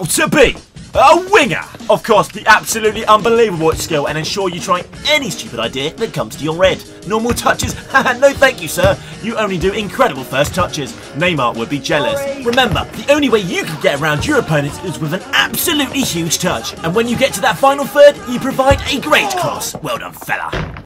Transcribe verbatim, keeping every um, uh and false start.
to be a winger. Of course, the absolutely unbelievable at skill and ensure you try any stupid idea that comes to your head. Normal touches? No thank you, sir. You only do incredible first touches. Neymar would be jealous. Remember, the only way you can get around your opponents is with an absolutely huge touch. And when you get to that final third, you provide a great cross. Well done, fella.